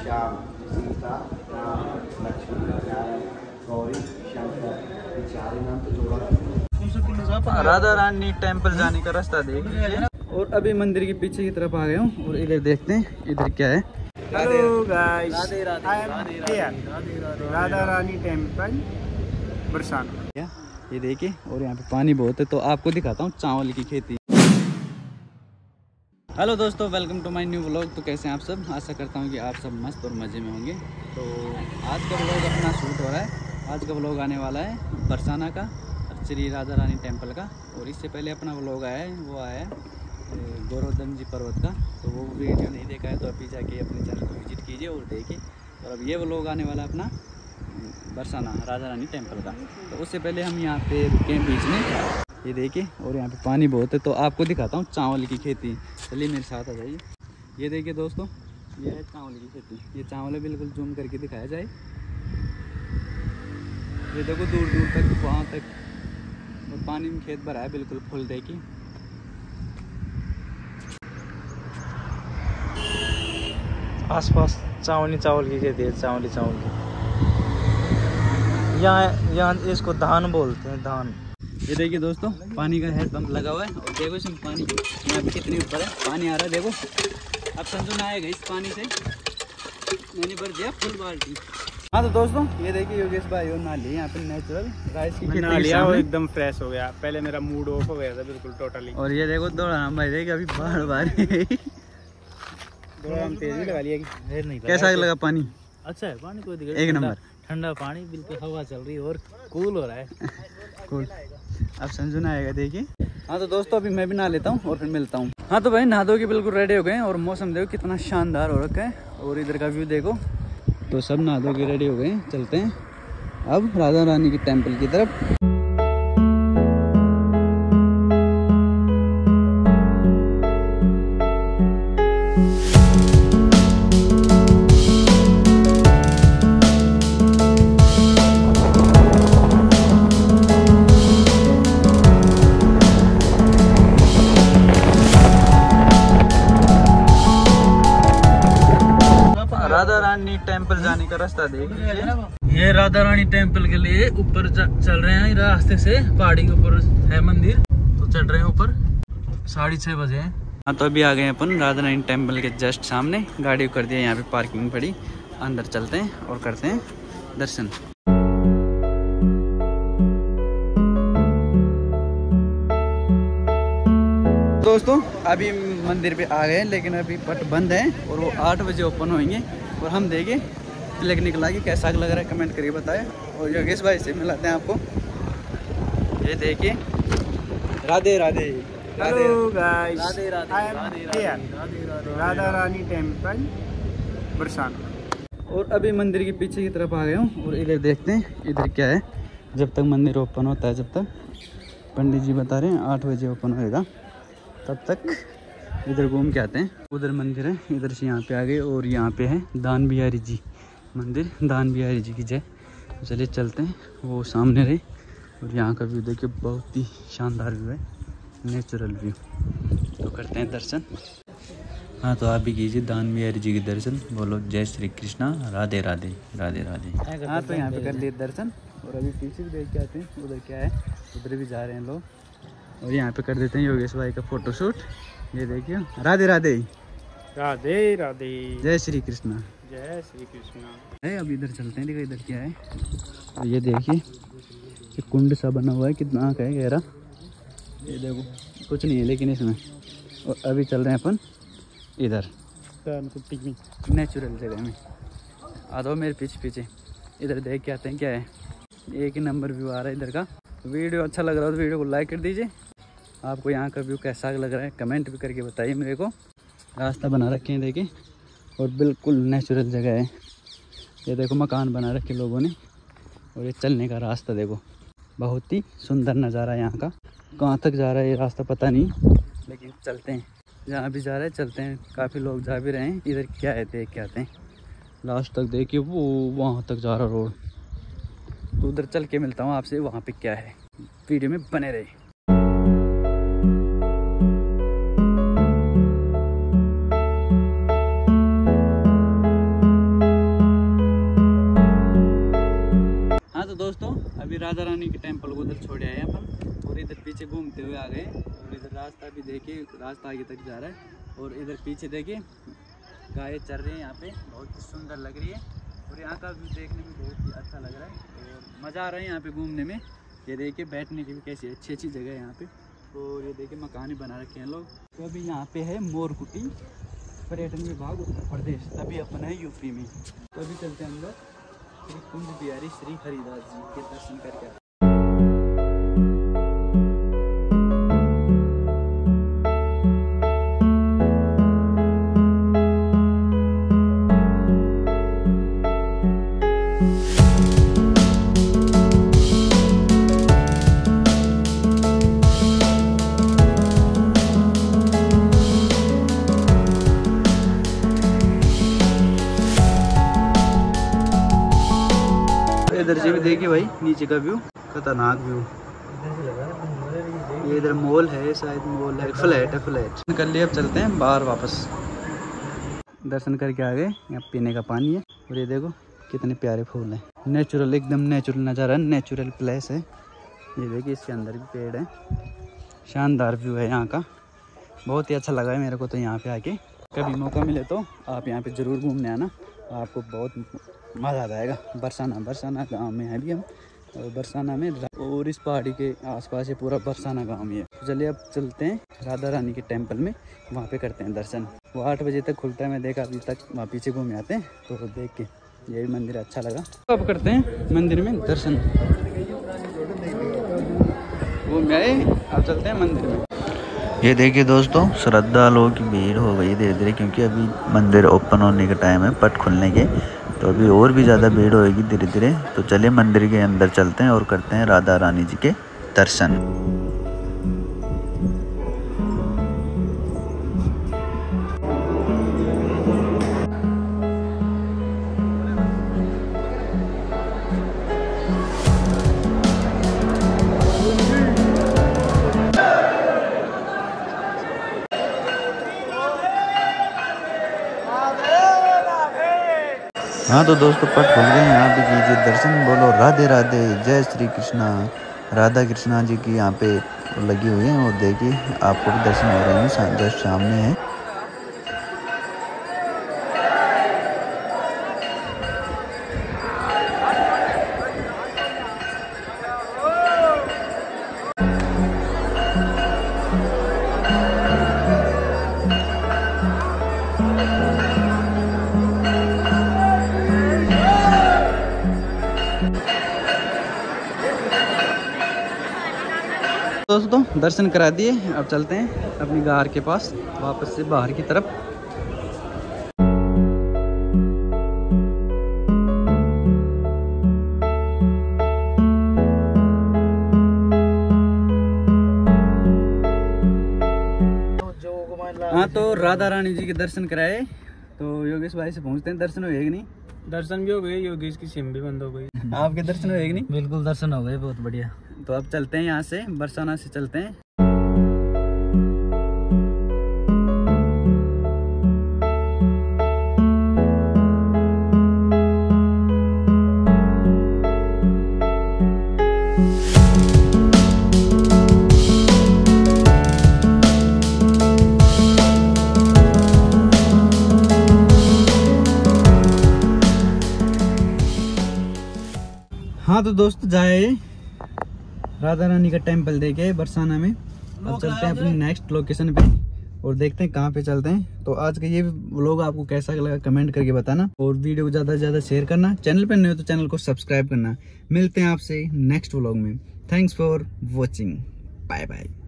श्याम, सीता, राम, लक्ष्मण, नारायण, गौरी, शंकर, चारों नाम तो जोड़ा। राधा रानी टेम्पल जाने का रास्ता देख लीजिए। और अभी मंदिर के पीछे की तरफ आ गए हूँ और इधर देखते हैं इधर क्या है। Hello guys, Radhe Radhe Radha Rani temple Barsana. ये देखिए, और यहाँ पे पानी बहुत है तो आपको दिखाता हूँ चावल की खेती। हेलो दोस्तों, welcome to my new vlog. तो कैसे हैं आप सब? आशा करता हूँ कि आप सब मस्त और मज़े में होंगे। तो आज का व्लॉग अपना शूट हो रहा है। आज का व्लॉग आने वाला है बरसाना का, श्री राधा रानी टेम्पल का। और इससे पहले अपना व्लॉग आया है, वो आया है गोवर्धन जी पर्वत का। तो वो वीडियो नहीं देखा है तो अभी जाके अपने चैनल को विजिट कीजिए और देखिए। और अब ये व्लॉग आने वाला है अपना बरसाना राधा रानी टेम्पल का। तो उससे पहले हम यहाँ पे रुके हैं बीच में, ये देखिए। और यहाँ पे पानी बहुत है तो आपको दिखाता हूँ चावल की खेती। चलिए मेरे साथ आ जाइए। ये देखिए दोस्तों, ये है चावल की खेती। ये चावल है, बिल्कुल जूम करके दिखाया जाए। ये देखो दूर दूर तक, वहाँ तक, और पानी में खेत भरा है बिल्कुल फुल। देखिए आसपास चावल की खेती है, चावल की। यहाँ इसको धान बोलते हैं, धान। ये देखिए दोस्तों, पानी का हेड पंप लगा हुआ है और देखो इसमें पानी यहाँ पे कितनी ऊपर है पानी आ रहा है। देखो अब समझो आएगा इस पानी से। मैंने भर दिया फुल बाल्टी। हाँ तो दोस्तों, ये देखिए योगेश भाई और नाली यहाँ पे नेचुरल राइस की खेती लिया और एकदम फ्रेश हो गया। पहले मेरा मूड ऑफ हो गया था बिल्कुल टोटली। और ये देखो दौड़ान भाई, देखिए अभी बाढ़ बारी तेज भी लगा लिया कि नहीं। कैसा लगा पानी? अच्छा है पानी, कोई दिक्कत। एक नंबर ठंडा पानी, बिल्कुल हवा चल रही है और कूल हो रहा है। कूल। अब समझो ना आएगा, देखिए। हाँ तो दोस्तों, अभी मैं भी नहा लेता हूँ और फिर मिलता हूँ। हाँ तो भाई नहा धो के बिल्कुल रेडी हो गए हैं और मौसम देखो कितना शानदार हो रखा है। और इधर का व्यू देखो। तो सब नहा धो के रेडी हो गए हैं, चलते हैं अब राधा रानी की टेम्पल की तरफ। राधा रानी टेम्पल जाने का रास्ता देख लीजिए। ये राधा रानी टेम्पल के लिए ऊपर चल रहे हैं रास्ते से। पहाड़ी के ऊपर है मंदिर, तो चढ़ रहे हैं ऊपर। 6:30 बजे हैं। हाँ तो अभी आ गए अपन राधा रानी टेम्पल के जस्ट सामने। गाड़ी कर दिया, यहाँ पे पार्किंग पड़ी। अंदर चलते हैं और करते हैं दर्शन। दोस्तों अभी मंदिर पे आ गए, लेकिन अभी पट बंद है और वो 8 बजे ओपन होंगे। और हम देखें क्लिक निकला कि कैसा लग रहा है, कमेंट करके बताएं। और योगेश भाई से मिलाते हैं आपको। ये देखिए, Radhe Radhe. Hello guys, Radhe Radhe Radha Rani temple Barsana. और अभी मंदिर के पीछे की तरफ आ गए हूँ और इधर देखते हैं इधर क्या है। जब तक मंदिर ओपन होता है, जब तक पंडित जी बता रहे हैं 8 बजे ओपन होएगा, तब तक इधर घूम के आते हैं। उधर मंदिर है, इधर से यहाँ पे आ गए। और यहाँ पे है दान बिहारी जी मंदिर, दान बिहारी जी की जय। चलिए चलते हैं, वो सामने रहे। और यहाँ का व्यू देखिए, बहुत ही शानदार व्यू है, नेचुरल व्यू। तो करते हैं दर्शन। हाँ तो आप भी कीजिए दान बिहारी जी के दर्शन। बोलो जय श्री कृष्णा, राधे राधे, राधे राधे। हाँ तो यहाँ पे कर लिए दर्शन और अभी पीछे भी देख के आते हैं उधर क्या है। उधर भी जा रहे हैं लोग। और यहाँ पे कर देते हैं योगेश भाई का फोटोशूट। ये देखिए, राधे राधे, राधे राधे, जय श्री कृष्णा, जय श्री कृष्णा। अब इधर चलते हैं, देखो इधर क्या है। तो ये देखिए, ये कुंड सा बना हुआ है, कितना आँख है गहरा। ये देखो कुछ नहीं है लेकिन इसमें। और अभी चल रहे हैं अपन इधर नेचुरल जगह में। आ दो मेरे पीछे पीछे, इधर देख के आते हैं क्या है। एक ही नंबर व्यू आ रहा है इधर का। वीडियो अच्छा लग रहा है तो वीडियो को लाइक कर दीजिए। आपको यहाँ का व्यू कैसा लग रहा है कमेंट भी करके बताइए मेरे को। रास्ता बना रखे हैं देखिए, और बिल्कुल नेचुरल जगह है। ये देखो मकान बना रखे लोगों ने। और ये चलने का रास्ता देखो, बहुत ही सुंदर नज़ारा है यहाँ का। कहाँ तक जा रहा है ये रास्ता पता नहीं, लेकिन चलते हैं। जहाँ भी जा रहे हैं चलते हैं। काफ़ी लोग जा भी रहे हैं। इधर क्या है देख के आते हैं। लास्ट तक देखिए, वो वहाँ तक जा रहा रोड। तो उधर चल के मिलता हूँ आपसे, वहाँ पे क्या है। वीडियो में बने रहे। राधा रानी के टेम्पल को उधर छोड़ आए अपन, और इधर पीछे घूमते हुए आ गए। और इधर रास्ता भी देखिए, रास्ता आगे तक जा रहा है। और इधर पीछे देखिए गाय चल रही है यहाँ पे, बहुत ही सुंदर लग रही है। और यहाँ का व्यू देखने में बहुत ही अच्छा लग रहा है और मज़ा आ रहा है यहाँ पे घूमने में। ये देखिए बैठने की भी कैसी अच्छी अच्छी जगह है यहाँ पे। और ये देखिए मकान बना रखे हैं लोग। तो अभी यहाँ पे है मोरकुटी, पर्यटन विभाग उत्तर प्रदेश, अभी अपन है यूपी में। तो अभी चलते हैं हम लोग श्री कुंज बिहारी श्री हरिदास जी के दर्शन करके। इधर से भी देखिए भाई नीचे का व्यू, खतरनाक व्यू। ये इधर मॉल है, शायद मॉल है, फ्लैट है, फ्लैट। निकल लिए, अब चलते हैं बाहर वापस। दर्शन करके आ गए। यहाँ पीने का पानी है और ये देखो कितने प्यारे फूल हैं, नेचुरल, एकदम नेचुरल नज़ारा, नेचुरल प्लेस है। ये देखिए इसके अंदर भी पेड़ है, शानदार व्यू है यहाँ का। बहुत ही अच्छा लगा है मेरे को तो यहाँ पे आके। कभी मौका मिले तो आप यहाँ पे ज़रूर घूमने आना, आपको बहुत मज़ा आ जाएगा। बरसाना गांव में है अभी हम, और बरसाना में, और इस पहाड़ी के आसपास ये पूरा बरसाना गांव में है। तो चलिए अब चलते हैं राधा रानी के टेंपल में, वहाँ पे करते हैं दर्शन। वो 8 बजे तक खुलता है, मैं देखा अभी तक। वहाँ पीछे घूम आते हैं, तो देख के ये भी मंदिर अच्छा लगा। तो अब करते हैं मंदिर में दर्शन। घूम आए, अब चलते हैं मंदिर में। ये देखिए दोस्तों, श्रद्धालुओं की भीड़ हो गई धीरे धीरे, क्योंकि अभी मंदिर ओपन होने का टाइम है, पट खुलने के। तो अभी और भी ज़्यादा भीड़ होएगी धीरे धीरे। तो चलिए मंदिर के अंदर चलते हैं और करते हैं राधा रानी जी के दर्शन। हाँ तो दोस्तों, पट खुल गए, यहाँ भी कीजिए दर्शन। बोलो राधे राधे, जय श्री कृष्णा। राधा कृष्णा जी की यहाँ पे लगी हुई है, और देखिए आपको भी दर्शन हो रहे हैं, जस्ट सामने है। दोस्तों दर्शन करा दिए, अब चलते हैं अपनी गार के पास वापस से बाहर की तरफ। हाँ तो राधा रानी जी के दर्शन कराए, तो योगेश भाई से पूछते हैं दर्शन हुए कि नहीं। दर्शन भी हो गए, योगेश की सिम भी बंद हो गई। आपके दर्शन हुए कि नहीं। बिल्कुल दर्शन हो गए, बहुत बढ़िया। तो अब चलते हैं यहाँ से, बरसाना से चलते हैं। हाँ तो दोस्त जाए राधा रानी का टेंपल देखे बरसाना में। अब चलते हैं अपनी नेक्स्ट लोकेशन पे और देखते हैं कहाँ पे चलते हैं। तो आज का ये व्लॉग आपको कैसा लगा कमेंट करके बताना, और वीडियो को ज़्यादा से ज़्यादा शेयर करना। चैनल पे नए हो तो चैनल को सब्सक्राइब करना। मिलते हैं आपसे नेक्स्ट व्लॉग में। Thanks for watching, bye bye.